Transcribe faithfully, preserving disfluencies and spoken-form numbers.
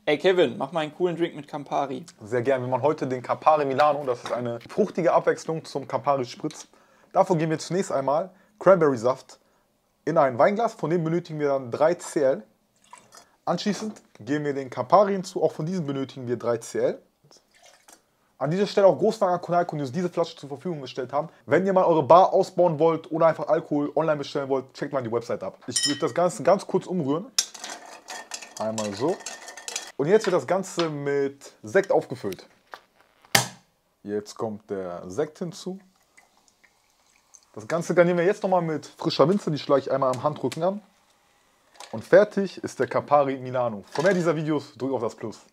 Ey Kevin, mach mal einen coolen Drink mit Campari. Sehr gerne. Wir machen heute den Campari Milano. Das ist eine fruchtige Abwechslung zum Campari Spritz. Dafür geben wir zunächst einmal Cranberry-Saft in ein Weinglas. Von dem benötigen wir dann drei Zentiliter. Anschließend geben wir den Campari hinzu. Auch von diesem benötigen wir drei Zentiliter. An dieser Stelle auch Großdank an Konal, die uns diese Flasche zur Verfügung gestellt haben. Wenn ihr mal eure Bar ausbauen wollt oder einfach Alkohol online bestellen wollt, checkt mal die Website ab. Ich würde das Ganze ganz kurz umrühren. Einmal so. Und jetzt wird das Ganze mit Sekt aufgefüllt. Jetzt kommt der Sekt hinzu. Das Ganze garnieren wir jetzt nochmal mit frischer Minze. Die schlage ich einmal am Handrücken an. Und fertig ist der Campari Milano. Für mehr dieser Videos drückt auf das Plus.